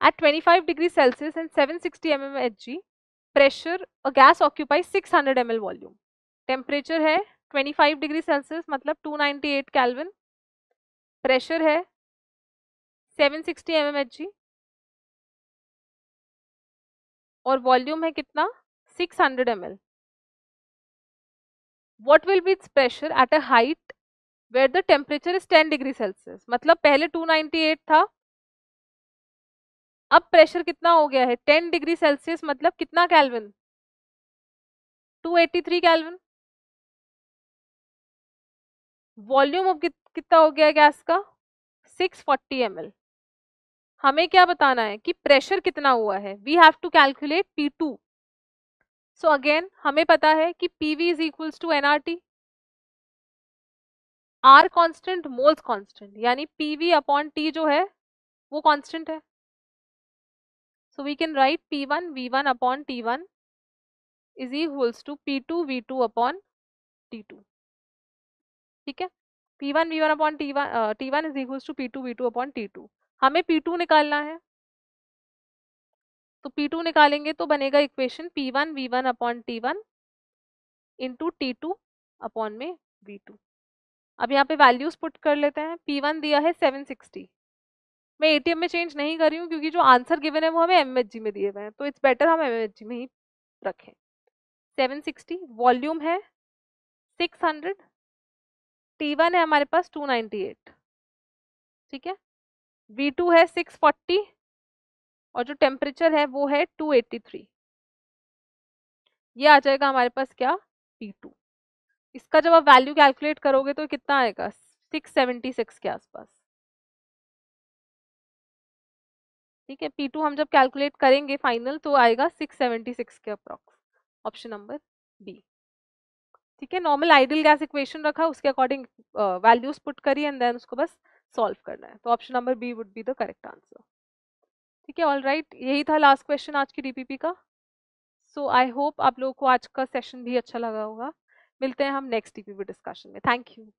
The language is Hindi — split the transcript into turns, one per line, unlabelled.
At 25 degrees Celsius and 760 mm Hg pressure, a gas occupies 600 ml volume. Temperature है 25 डिग्री सेल्सियस मतलब 298 केल्विन, प्रेशर है 760 mm Hg और वॉल्यूम है कितना 600 ml. What will be its pressure at a height where the temperature is 10 degree Celsius. मतलब पहले 298 था, अब प्रेशर कितना हो गया है 10 डिग्री सेल्सियस मतलब कितना केल्विन 283 केल्विन. वॉल्यूम अब कितना हो गया गैस का 640 ml. हमें क्या बताना है कि प्रेशर कितना हुआ है. We have to calculate P2. So again हमें पता है कि PV is equals to nRT. R constant, moles constant, यानी PV अपॉन T जो है वो कांस्टेंट है. So we can write P1 V1 upon T1 is equals to P2 V2 upon T2. ठीक है, P1 V1 upon T1 is equals to P2 V2 upon T2. हमें P2 निकालना है, तो P2 निकालेंगे तो बनेगा equation P1 V1 upon T1 into T2 upon में V2. अब यहाँ पे वैल्यूज पुट कर लेते हैं. P1 दिया है 760. मैं ATM में चेंज नहीं कर रही हूँ क्योंकि जो आंसर गिवन है वो हमें MHG में दिए हुए हैं, तो इट्स बेटर हम MHG में ही रखें. 760 वॉल्यूम है 600, T1 है हमारे पास 298. ठीक है, V2 है 640 और जो टेम्परेचर है वो है 283. ये आ जाएगा हमारे पास क्या P2. इसका जब आप वैल्यू कैलकुलेट करोगे तो कितना आएगा 676 के आसपास. ठीक है, P2 हम जब कैलकुलेट करेंगे फाइनल तो आएगा 676 के अप्रॉक्स. Option number B. ठीक है, नॉर्मल आइडियल गैस इक्वेशन रखा, उसके अकॉर्डिंग वैल्यूज पुट करिए एंड देन उसको बस सॉल्व करना है. तो option number B would be the correct answer. ठीक है, ऑल राइट, यही था लास्ट क्वेश्चन आज की DPP का. सो आई होप आप लोगों को आज का सेशन भी अच्छा लगा होगा. मिलते हैं हम नेक्स्ट DPP डिस्कशन में. Thank you.